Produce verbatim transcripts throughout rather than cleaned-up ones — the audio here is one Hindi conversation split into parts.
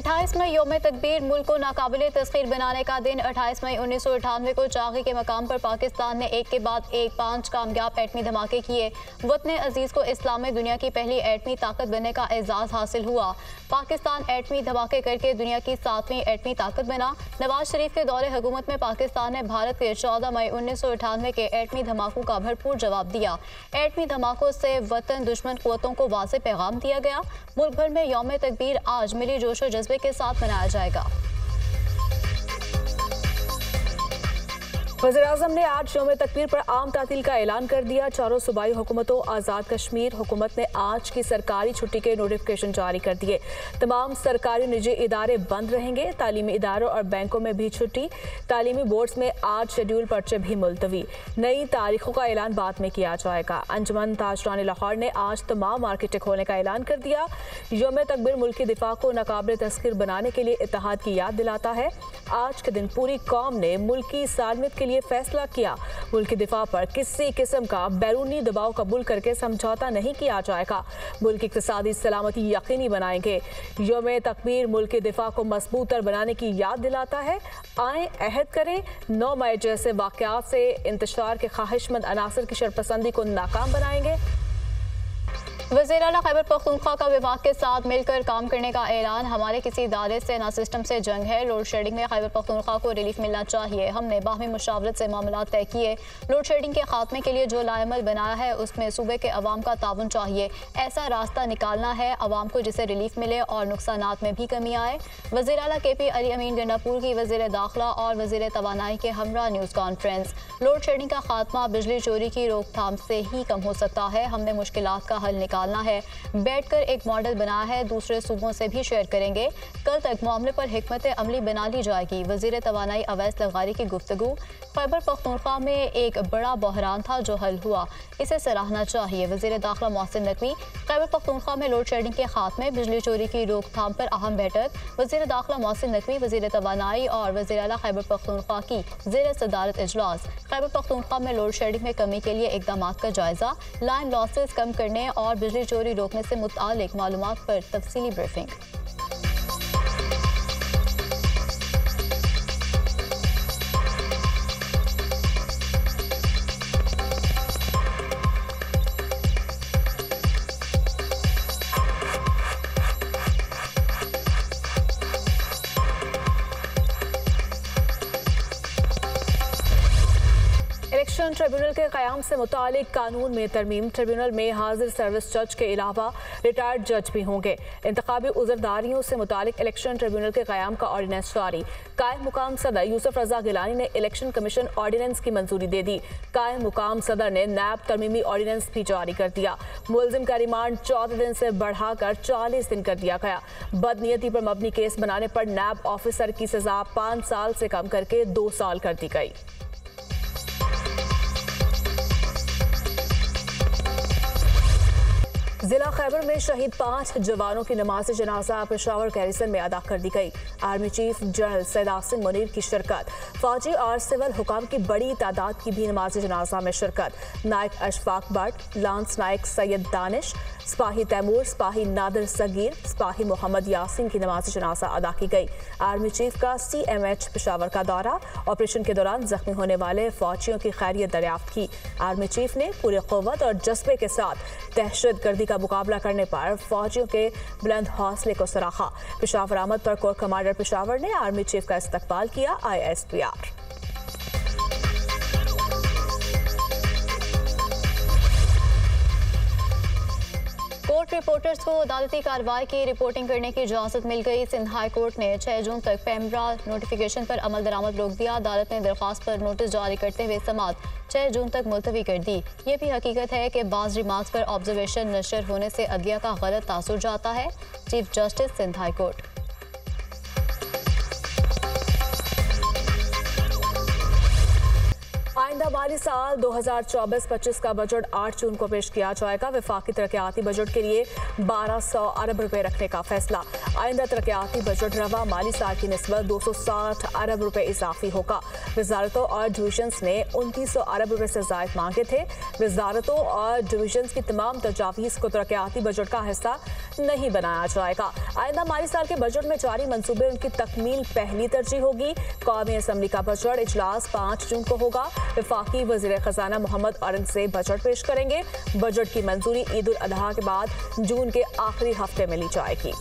अट्ठाईस मई यौम तकबीर मुल्क को नाकाबिले तस्खीर बनाने का दिन। अट्ठाईस मई उन्नीस सौ अठानवे को चागी के मकाम पर पाकिस्तान ने एक के बाद एक पाँच कामयाब एटमी धमाके किए। वतन अजीज़ को इस्लामी दुनिया की पहली एटमी ताकत बनने का एजाज़ हासिल हुआ। पाकिस्तान एटमी धमाके करके दुनिया की सातवीं एटमी ताकत बना। नवाज शरीफ के दौरे हुकूमत में पाकिस्तान ने भारत के चौदह मई उन्नीस सौ अठानवे के एटमी धमाकों का भरपूर जवाब दिया। एटमी धमाकों से वतन दुश्मन क़ुव्वतों को वाज़ेह पैगाम दिया गया। मुल्क भर में यौम तकबीर आज मिली जोश और जज्बे के साथ मनाया जाएगा। वज़ीर-ए-आज़म ने आज यौम तकबीर पर आम तातील का ऐलान कर दिया। चारों सूबाई हुकूमतों आज़ाद कश्मीर हुकूमत ने आज की सरकारी छुट्टी के नोटिफिकेशन जारी कर दिए। तमाम सरकारी निजी इदारे बंद रहेंगे। तालीमी इदारों और बैंकों में भी छुट्टी। तालीमी बोर्ड्स में आज शेड्यूल पर्चे भी मुलतवी। नई तारीखों का ऐलान बाद में किया जाएगा। अंजुमन ताजरान लाहौर ने आज तमाम मार्केटें खोलने का ऐलान कर दिया। यौम तकबीर मुल्क की दिफा को नाकाबिले तस्खीर बनाने के लिए इत्तेहाद की याद दिलाता है। आज के दिन पूरी कौम ने मुल्क की सालमियत के लिए फैसला किया। मुल्क की दिफा पर किसी किस्म का बैरूनी दबाव कबूल करके समझौता नहीं किया जाएगा। मुल्क की इक़्तिसादी सलामती यकीनी बनाएंगे। यौम तकबीर मुल्क की दिफा को मजबूतर बनाने की याद दिलाता है। आए अहद करें, नौ मई जैसे वाक़यात से इंतशार के ख्वाहिशमंद अनासर की शरपसंदी को नाकाम बनाएंगे। वज़ीर आला खैबर पख्तूनख्वा का विभाग के साथ मिलकर काम करने का ऐलान। हमारे किसी इदारे से ना सिस्टम से जंग है। लोड शेडिंग में खैबर पख्तूनख्वा को रिलीफ मिलना चाहिए। हमने बाहमी मुशावरत से मामला तय किए। लोड शेडिंग के खात्मे के लिए जो लाएमल बनाया है उसमें सूबे के अवाम का ताउन चाहिए। ऐसा रास्ता निकालना है अवाम को जिससे रिलीफ मिले और नुकसानात में भी कमी आए। वज़ीर आला के पी अली अमीन गंडापुर की वज़ीर दाखिला और वज़ीर तवानाई के हमरा न्यूज़ कॉन्फ्रेंस। लोड शेडिंग का खात्मा बिजली चोरी की रोकथाम से ही कम हो सकता है। हमने मुश्किलात का हल निकाल है। बैठकर एक मॉडल बनाया है, दूसरे सूबों से भी शेयर करेंगे। कल तक मामले पर हिकमत अमली बना ली जाएगी। वज़ीर तवानाई अवैस लगारी की गुफ्तगू। खैबर पख्तूनख्वा में एक बड़ा बहरान था जो हल हुआ, इसे सराहना चाहिए। वज़ीर दाखिला मोहसिन नकवी। खैबर पख्तूनख्वा में लोड शेडिंग के खात्मे बिजली चोरी की रोकथाम पर अहम बैठक। वज़ीर दाखिला मोहसिन नकवी, वज़ीर तवानाई और वज़ीर आला खैबर पख्तूनख्वा की ज़ेर सदारत इजलास। खैबर पख्तूनख्वा में लोड शेडिंग में कमी के लिए इक़दामात का जायजा। लाइन लॉसेस कम करने और बिजली चोरी रोकने से मुतालिक मालूमात पर तफसीली ब्रीफिंग। इलेक्शन ट्रिब्यूनल के क़याम से मुतालिक कानून में तरमीम। ट्रिब्यूनल में हाजिर सर्विस जज के अलावा रिटायर्ड जज भी होंगे। इंतखाबी उज़रदारियों से मुतालिक इलेक्शन ट्रिब्यूनल के क़याम का ऑर्डिनेंस जारी। कायम मुकाम सदर यूसुफ रजा गिलानी ने इलेक्शन कमीशन ऑर्डिनेंस की मंजूरी दे दी। कायम मुकाम सदर ने नैब तरमीमी ऑर्डिनेंस भी जारी कर दिया। मुलजिम का रिमांड चौदह दिन से बढ़ाकर चालीस दिन कर दिया गया। बदनीयती पर मबनी केस बनाने पर नैब ऑफिसर की सजा पाँच साल से कम करके दो साल कर दी गई। जिला खैबर में शहीद पांच जवानों की नमाज जनाजा पेशावर गैरिसन में अदा कर दी गई। Army chief general Syed Asim Munir की शिरकत। फौजी और सिविल हुकाम की बड़ी तादाद की भी नमाज जनाजा में शिरकत। नायक अशफाक भट्ट, लांस नायक सैयद दानिश, सिपाही तैमूर, सिपाही नादिर सगीर, सिपाही मोहम्मद यासीन की नमाज जनाजा अदा की गई। आर्मी चीफ का सी एम एच पेशावर का दौरा। ऑपरेशन के दौरान जख्मी होने वाले फौजियों की खैरियत दरियाफ्त की। आर्मी चीफ ने पूरे क़ुव्वत और जज्बे के साथ दहशतगर्दी का मुकाबला करने पर फौजियों के बुलंद हौसले को सराहा। पेशावर आमद पर कोर कमांडर पेशावर ने आर्मी चीफ का इस्तकबाल किया। I S P R. Court reporters को अदालती कार्रवाई की रिपोर्टिंग करने की इजाज़त मिल गई। सिंध हाई कोर्ट ने छह जून तक पेमरा नोटिफिकेशन पर अमल दरामद रोक दिया। अदालत ने दरख्वास्त पर नोटिस जारी करते हुए समाअत छह जून तक मुलतवी कर दी। ये भी हकीकत है कि बाज़ रिमार्क्स पर ऑब्जर्वेशन नशर होने से अदलिया का गलत तासुर जाता है। Chief justice Sindh high court. आइंदा माली माली साल दो हज़ार चौबीस पच्चीस का बजट आठ जून को पेश किया जाएगा। वफाकी तरक्याती बजट के लिए बारह सौ अरब रुपए रखने का फैसला। आइंदा तरक्याती बजट रवा माली साल की निस्बत दो सौ साठ अरब रुपए इजाफी होगा। वजारतों और डिवीजन्स ने उनतीस सौ अरब रुपए से जायद मांगे थे। वजारतों और डिवीजन्स की तमाम तजावीज़ को तरक्याती बजट का हिस्सा नहीं बनाया जाएगा। आइंदा माली साल के बजट में जारी मंसूबे उनकी तकमील पहली तरजीह होगी। कौमी असम्बली का बजट इजलास पाँच जून को होगा। वफाकी वज़ीर खजाना मोहम्मद औरंगज़ेब बजट पेश करेंगे। बजट की मंजूरी ईद उल अजहा के बाद जून के आखिरी हफ्ते में ली जाएगी।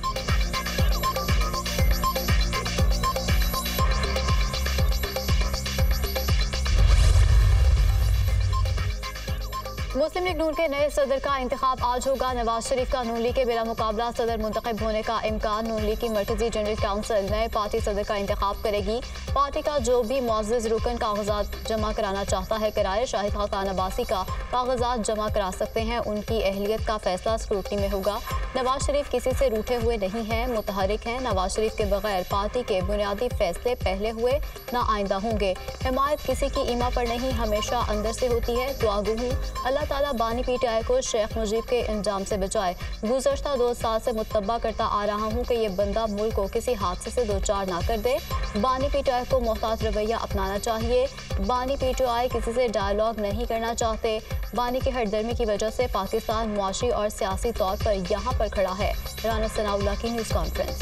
मुस्लिम लीग नून के नए सदर का इंतखाब आज होगा। नवाज शरीफ का नून लीग के बिला मुकाबला सदर मुंतखब होने का इम्कान। नून लीग की मरकजी जनरल काउंसिल नए पार्टी सदर का इंतखाब करेगी। पार्टी का जो भी मुअज़्ज़ज़ रुकन कागजात जमा कराना चाहता है कराए। शाहिद खान अब्बासी का कागजात जमा करा सकते हैं। उनकी अहलियत का फैसला स्क्रूटनी में होगा। नवाज शरीफ किसी से रूठे हुए नहीं हैं, मुतहरिक हैं। नवाज शरीफ के बगैर पार्टी के बुनियादी फैसले पहले हुए ना आइंदा होंगे। हिमायत किसी की ईमा पर नहीं, हमेशा अंदर से होती है। दुआगो हूँ अल्लाह ताला बानी पीटीआई को शेख मुजीब के इंजाम से बचाए। गुज़श्ता दो साल से मुतब्बा करता आ रहा हूँ कि ये बंदा मुल्क को किसी हादसे से दो चार ना कर दे। बानी पीटीआई को मोहतात रवैया अपनाना चाहिए। बानी पीटीआई किसी से डायलॉग नहीं करना चाहते। बानी की हरदर्मी की वजह से पाकिस्तान मुआशी और सियासी तौर पर यहाँ पर खड़ा है। राना सनाउल्लाह की न्यूज़ कॉन्फ्रेंस।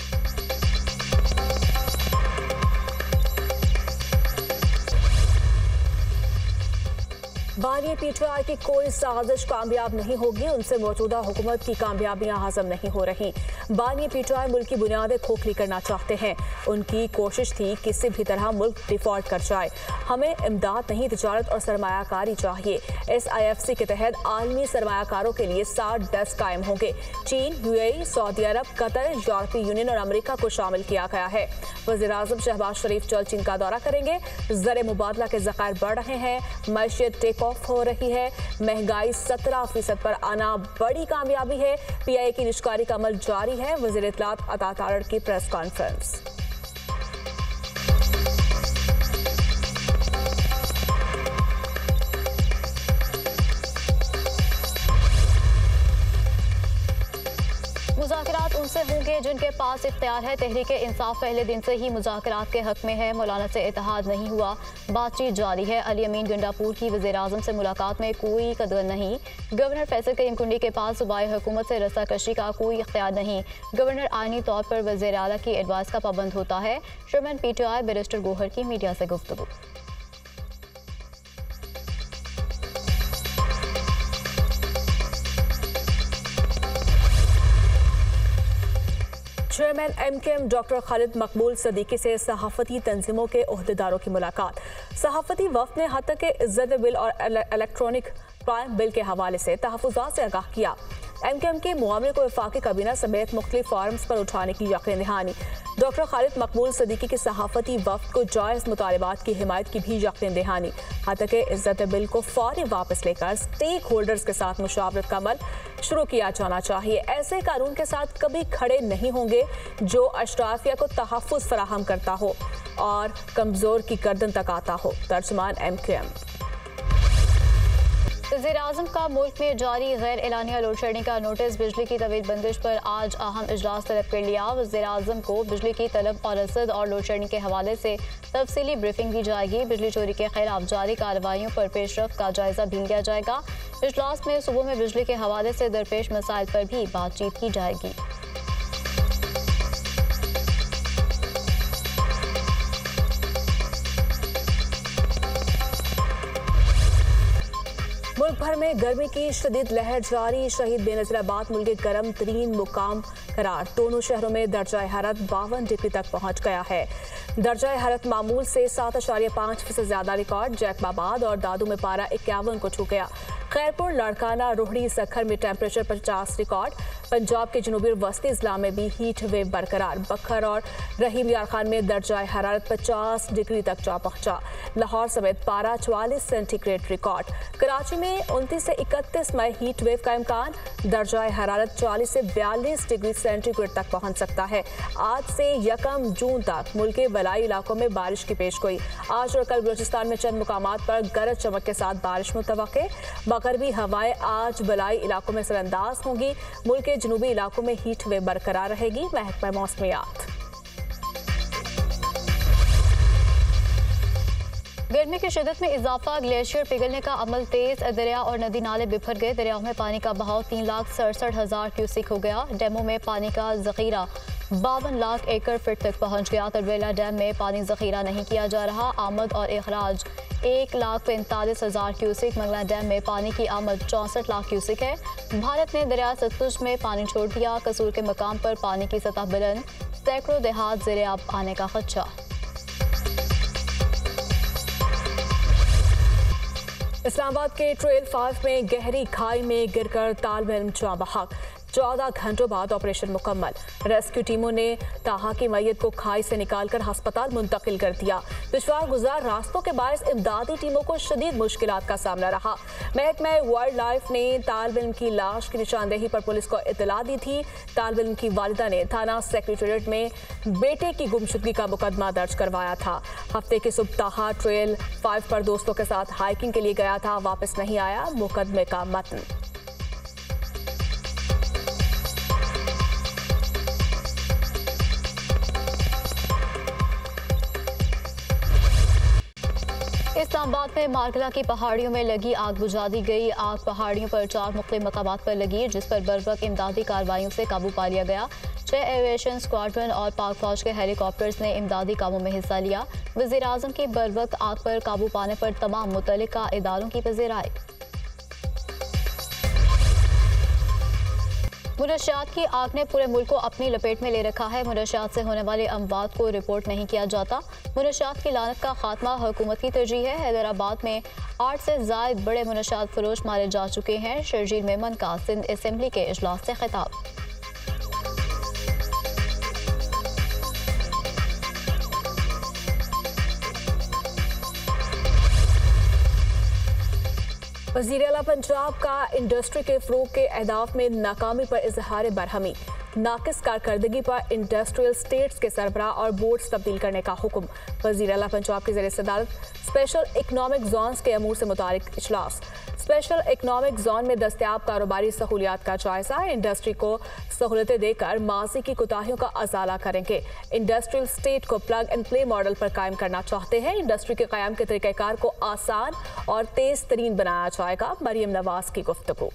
बानी पीटीआई की कोई साजिश कामयाब नहीं होगी। उनसे मौजूदा हुकूमत की कामयाबियां हासिल नहीं हो रही। बानी पीटीआई मुल्क की बुनियादें खोखली करना चाहते हैं। उनकी कोशिश थी किसी भी तरह मुल्क डिफॉल्ट कर जाए। हमें इमदाद नहीं, तिजारत और सरमायाकारी चाहिए। एस आई एफ सी के तहत आलमी सरमायाकारों के लिए साठ डेस्क कायम होंगे। चीन, यूएई, सऊदी अरब, कतर, यूरोपीय यूनियन और अमेरिका को शामिल किया गया है। वज़ीर आज़म शहबाज शरीफ जल्द चीन का दौरा करेंगे। ज़र मुबादला के ज़खायर बढ़ रहे हैं। मैशियत टेक ऑफ हो रही है। महंगाई सत्रह फीसद पर आना बड़ी कामयाबी है। पी आई ए की निष्कारी का अमल जारी है। वज़ीर इत्तलात अता तारड़ की प्रेस कॉन्फ्रेंस। मुज़ाकरात उनसे होंगे जिनके पास इख्तियार है। तहरीक इंसाफ पहले दिन से ही मुज़ाकरात के हक में है। मौलाना से इत्तेहाद नहीं हुआ, बातचीत जारी है। अली अमीन गंडापुर की वज़ीर आज़म से मुलाकात में कोई कदर नहीं। गवर्नर फैसल करीम कुंडी के पास सूबाई हुकूमत से रस्साकशी का कोई इख्तियार नहीं। गवर्नर आईनी तौर पर वज़ीर आला की एडवाइस का पाबंद होता है। Chairman P T I barrister Gohar की मीडिया से गुफ्तगू। Chairman M K M doctor Khalid Maqbool Siddiqui से सहाफ़ती तंजीमों के ओहदेदारों की मुलाकात। सहाफ़ती वफ़द ने हद तक के इज्जत बिल और इलेक्ट्रॉनिक क्राइम बिल के हवाले से तहफ़्फ़ुज़ात से आगाह किया। एम के एम के मुआमले को वफाकी काबीना समेत मुख्तलिफ फॉरम्स पर उठाने की यकीन दहानी। डॉक्टर खालिद मकबूल सदीकी के सहाफ़ती वफ़द को जायज़ मुतालबात की हिमायत की भी यकीन दहानी। हद तक के इज्जत बिल को फौरी वापस लेकर स्टेक होल्डर्स के साथ मुशावरत का अमल शुरू किया जाना चाहिए। ऐसे कानून के साथ कभी खड़े नहीं होंगे जो अशराफिया को तहफ़्फ़ुज़ फराहम करता हो और कमज़ोर की गर्दन तक आता हो। तर्जुमान एम के एम। वज़ीर आज़म का मुल्क में जारी गैर एलानिया लोड शेडिंग का नोटिस। बिजली की तवील बंदिश पर आज अहम इजलास तलब कर लिया। वज़ीर आज़म को बिजली की तलब और रसद और लोड शेडिंग के हवाले से तफसीली ब्रीफिंग दी जाएगी। बिजली चोरी के खिलाफ जारी कार्रवाइयों पर पेशरफ्त का जायजा भी लिया जाएगा। इजलास में सुबह में बिजली के हवाले से दरपेश मसाइल पर भी बातचीत की जाएगी। मुल्क भर में गर्मी की शदीद लहर जारी। शहीद बेनज़ीराबाद मुल्क के गर्म तरीन मुकाम करार। दोनों शहरों में दर्जा हरारत बावन डिग्री तक पहुंच गया है। दर्जा हरारत मामूल से सात अशारिया पाँच फीसद ज्यादा रिकॉर्ड। जैकबाबाद और दादू में पारा इक्यावन को छू गया। खैरपुर, लाड़काना, रोहड़ी, सखर में टेम्परेचर पचास रिकॉर्ड। पंजाब के जनूबी और वस्ती इजला में भी हीट वेव बरकरार। बखर और रहीम यार खान में दर्जा हरारत पचास डिग्री तक जा पहुंचा। लाहौर समेत पारा चवालीस सेंटीग्रेड रिकॉर्ड। कराची में उनतीस से इकतीस मई हीट वेव का इम्कान। दर्जा हरारत चौवालीस से बयालीस डिग्री सेंटीग्रेड तक पहुंच सकता है। आज से यकम जून तक मुल्क के बलाई इलाकों में बारिश की पेशगोई। आज और कल बलूचिस्तान में चंद मुकामात पर गरज चमक के साथ बारिश मुतवक्के। मगरबी हवाएं आज बलाई इलाकों में असरअंदाज होंगी। मुल्क के जनूबी इलाकों में हीट वेव बरकरार रहेगी। महकमा मौसमियात। गर्मी की शिदत में इजाफा, ग्लेशियर पिघलने का अमल तेज। दरिया और नदी नाले बिफर गए। दरियाओं में पानी का बहाव तीन लाख सड़सठ हजार क्यूसिक हो गया। डैमों में पानी का जखीरा बावन लाख एकड़ फीट तक पहुंच गया। तरबेला डैम में पानी जखीरा नहीं किया जा रहा। आमद और अखराज एक लाख पैंतालीस हजार क्यूसिक। मंगला डैम में पानी की आमद चौंसठ लाख क्यूसिक है। भारत ने दरिया सतलुज में पानी छोड़ दिया। कसूर के मकाम पर पानी की सतह बुलंद। सैकड़ों देहात ज़ेरे-आब आने का खदशा। इस्लामाबाद के ट्रेल फाइव में गहरी खाई में गिरकर तालिब इल्म जाँ बहक। चौदह घंटों बाद ऑपरेशन मुकम्मल। रेस्क्यू टीमों ने ताहा की मैयत को खाई से निकालकर अस्पताल मुंतकिल कर दिया। दुश्वार गुजार रास्तों के बायस इमदादी टीमों को शदीद मुश्किलात का सामना रहा। महकमा वाइल्ड लाइफ ने तालिब इल्म की लाश की निशानदेही पर पुलिस को इत्तला दी थी। तालिब इल्म की वालिदा ने थाना सेक्रेटेरिएट में बेटे की गुमशुदगी का मुकदमा दर्ज करवाया था। हफ्ते की सुबह ताहा ट्रेल फाइव पर दोस्तों के साथ हाइकिंग के लिए गया था, वापस नहीं आया। मुकदमे का मतन। इस्लामाबाद में मारकला की पहाड़ियों में लगी आग बुझा दी गई। आग पहाड़ियों पर चार मुख्तलिफ मकामात पर लगी, जिस पर बरवक्त इमदादी कार्रवाइयों से काबू पा लिया गया। छह एविएशन स्क्वाड्रन और पाक फौज के हेलीकॉप्टर्स ने इमदादी कामों में हिस्सा लिया। वज़ीर आज़म की बरवक्त आग पर काबू पाने पर तमाम मुतल्लिका इदारों की पज़ीराई। मुनशियात की आग ने पूरे मुल्क को अपनी लपेट में ले रखा है। मुनशियात से होने वाले अमवात को रिपोर्ट नहीं किया जाता। मुनशियात की लानत का खात्मा हुकूमत की तरजीह है। हैदराबाद में आठ से ज़ायद बड़े मुनशियात फरोश मारे जा चुके हैं। शर्जील मेमन का सिंध असम्बली के इजलास से खिताब। वज़ीर आला पंजाब का इंडस्ट्री के फ़रोग़ के अहदाफ में नाकामी पर इजहार बरहमी। नाकिस कारकर्दगी पर इंडस्ट्रियल स्टेट्स के सरबराह और बोर्ड्स तब्दील करने का हुक्म। वज़ीर आला पंजाब की ज़ेर सदारत स्पेशल इकनॉमिक जोन्स के अमूर से मुतालिक इजलास। स्पेशल इकनॉमिक जोन में दस्तयाब कारोबारी सहूलियात का जायजा। इंडस्ट्री को सहूलतें देकर माजी की कोताहियों का अजाला करेंगे। इंडस्ट्रियल स्टेट को प्लग एंड प्ले मॉडल पर कायम करना चाहते हैं। इंडस्ट्री के क़याम के तरीक़ाकार को आसान और तेज़ तरीन बनाया जाएगा। मरियम नवाज की गुफ्तगू।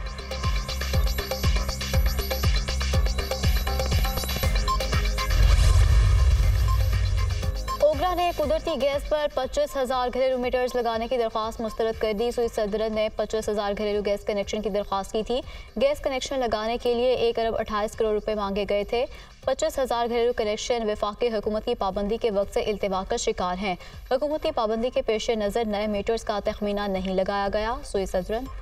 ओगरा ने कुदरती गैस पर पच्चीस हजार घरेलू मीटर्स लगाने की दरख्वास्त मुस्तरद कर दी। सुई सदर ने पच्चीस हजार घरेलू गैस कनेक्शन की दरख्वास्त की थी। गैस कनेक्शन लगाने के लिए एक अरब अट्ठाईस करोड़ रुपए मांगे गए थे। पच्चीस हजार घरेलू कनेक्शन वफाकी हुकूमत की पाबंदी के वक्त से इल्तिवा का शिकार हैं। हुकूमती पाबंदी के पेश नज़र नए मीटर्स का तखमीना नहीं लगाया गया। सुई सदरन